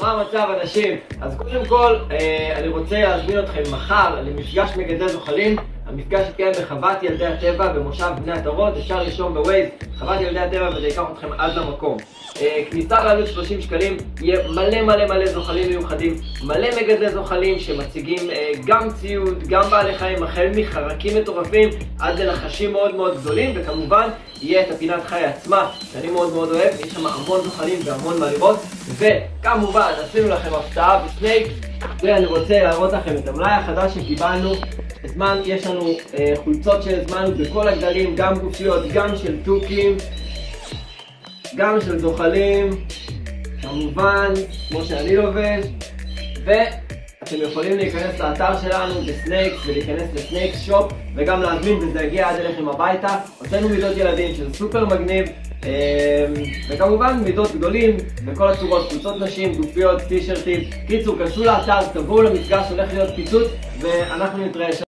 מה המצב אנשים? אז קודם כל אני רוצה להזמין אתכם מחר למפגש מגדלי זוחלים. המפגש יתקיים בחוות ילדי הטבע במושב בני עטרות. אפשר לרשום בווייז חוות ילדי הטבע וזה ייקח אתכם עד למקום. כניסה לעלות 30 שקלים, יהיה מלא זוחלים מיוחדים, מלא מגדלי זוחלים שמציגים גם ציוד, גם בעלי חיים, החל מחרקים מטורפים עד לנחשים מאוד גדולים, וכמובן יהיה את הפינת חי עצמה שאני מאוד אוהב, יש שם המון זוחלים והמון מה לראות, וכמובן עשינו לכם הפתעה בסנייק, ואני רוצה להראות לכם את המלאי החדש שקיבלנו. הזמן, יש לנו חולצות שהזמנו בכל הגדלים, גם גופיות, גם של טוקים, גם של זוחלים, כמובן, כמו שאני לובש, ואתם יכולים להיכנס לאתר שלנו בסנייקס ולהיכנס לסנייקס שופ וגם להזמין וזה יגיע עד אליכם הביתה. הוצאנו מידות ילדים שזה סופר מגניב, וכמובן מידות גדולים בכל הצורות, חולצות נשים, גופיות, טישרטים. קיצור, כנסו לאתר, תבואו למפגש, הולך להיות פיצוץ ואנחנו נתראה שם.